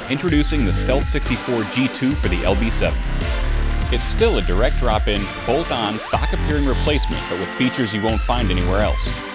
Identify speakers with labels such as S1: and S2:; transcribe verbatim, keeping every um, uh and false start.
S1: Introducing the Stealth sixty-four G two for the L B seven. It's still a direct drop-in, bolt-on, stock-appearing replacement, but with features you won't find anywhere else.